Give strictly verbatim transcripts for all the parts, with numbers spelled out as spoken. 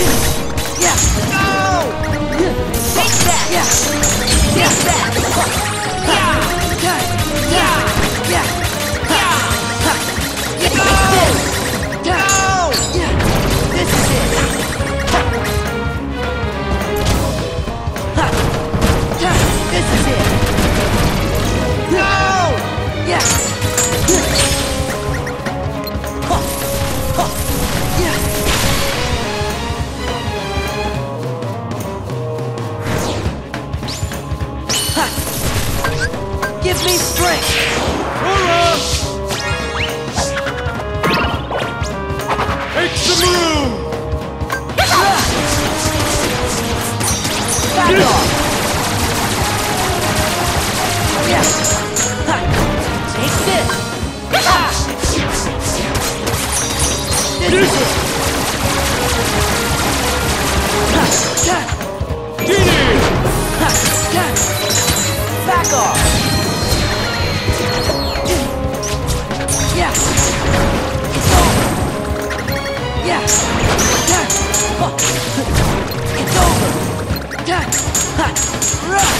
Yeah. No! Take that! Yeah. Take that! Yeah! Yeah! Yeah! Yeah! Yeah! No! No! Yeah! This is it! Yeah! This is it! No! Yeah! Yeah! Give me strength! Hurrah! Take the move! Back off! Yeah! Ha. Take this! Ha. This is it! Ha. Ha. Get in! Ha. Ha. Back off! Yeah! It's over! Yeah! Yeah! Huh. It's over! Yeah! Ha. Run!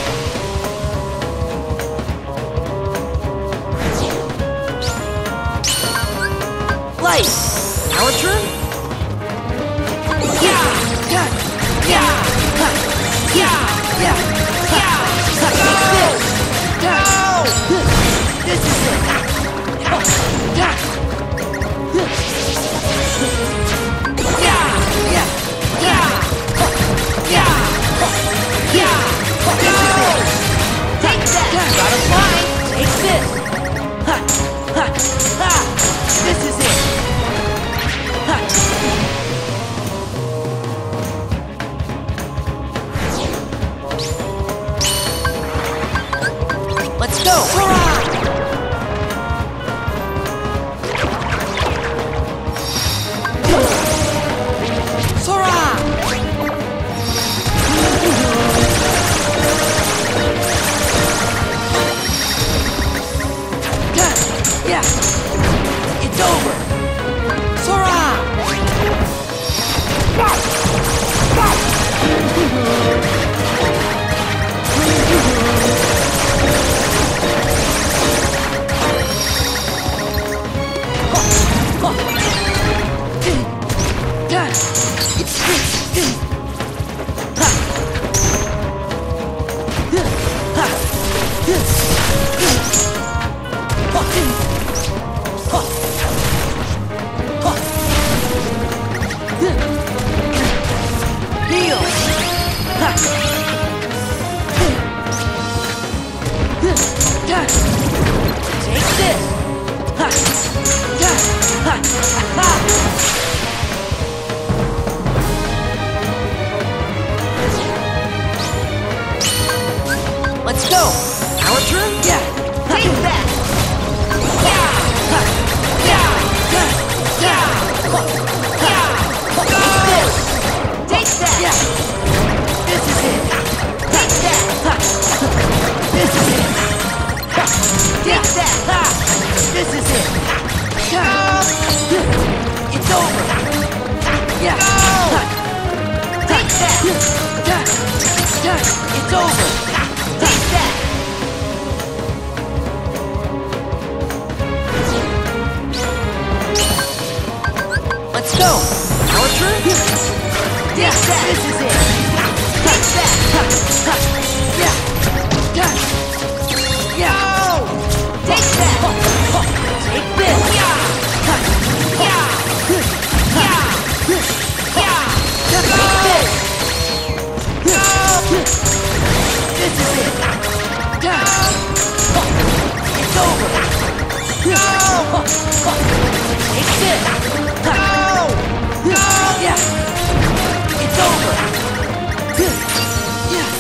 Light! Our turn? Yeah! Yeah! Yeah! Ha. Yeah! Yeah! Yeah! Ha. This! No! This is it! Yeah! Yeah! Yeah! Yeah! Yeah! Yeah! This is it! Take that! Gotta fly! Take this! Ha! Ha! Ha! This is it! Ha! Let's go! Hurrah! Sora! Yeah! Yeah! It's over! Sora! Kneel! Take this! Let's go! Our turn? Yeah! Take that! Yeah! Yeah! Yeah! Yeah! Yeah! Go! Take that! Yeah! This is it! Take that! This is it! Take that! This is it! Go! It's over! Yeah! Go! Take that! It's over! Take that! Let's go! Our turn? Take that! This is it! Take that! Yeah! Yeah! Yeah! Take that! Take this! Yeah! Yeah! Yeah! Yeah! Take this! Go! This is it! Yeah! It's over! No! Take this! No! No! Yeah! It's over! Yeah!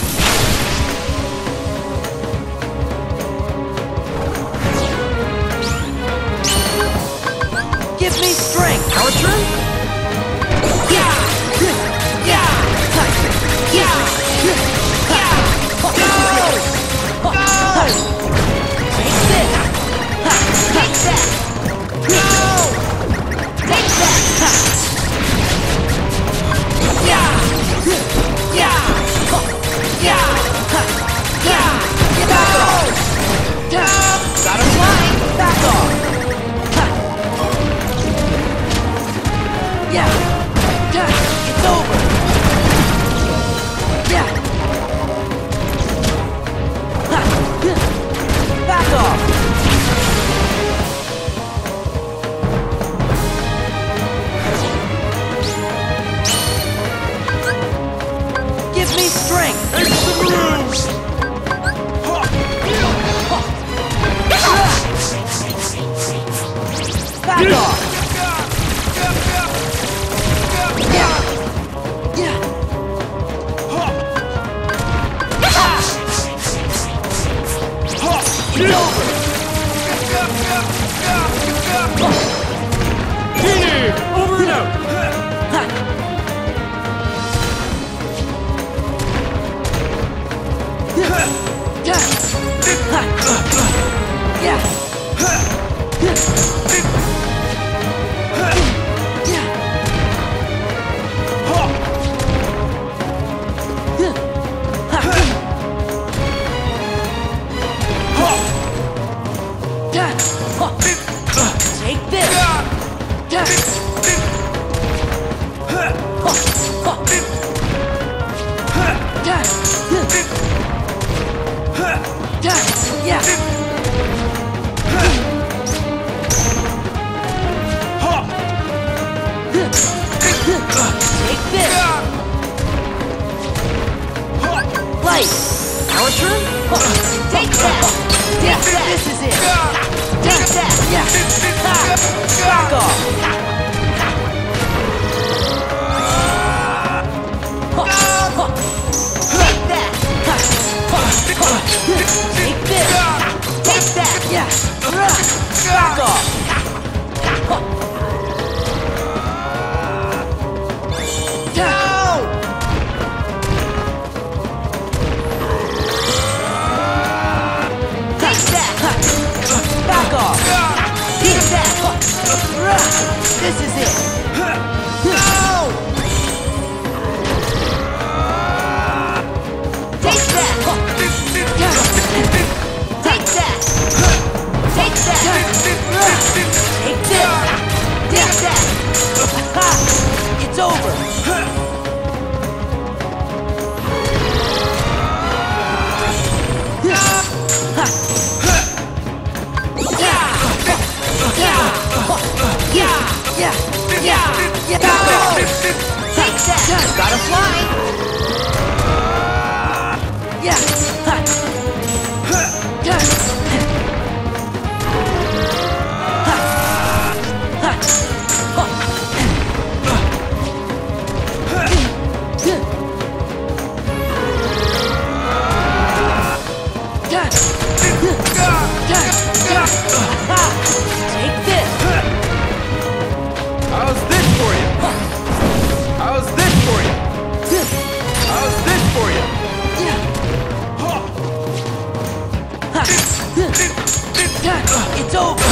Take this! Light! Our turn? Take that! Take that! This is it! Take that! Yeah! Ha! Back off! Take that! Take this! Take that! Yeah! Back off! This is it! No! Take that! Take that! Take that! Take this! Take that! Ha! It's over! Yeah! Yeah! Yeah! Yeah! Go! Take that! Gotta fly! Yeah! Ha! Ha! Ha! Ha! Take this! How's this for you? How's this for you? How's this for you? It's over!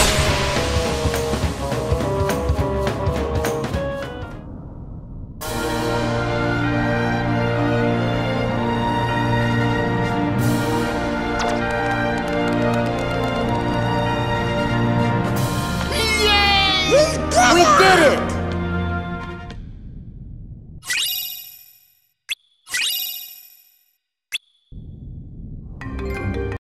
We did it!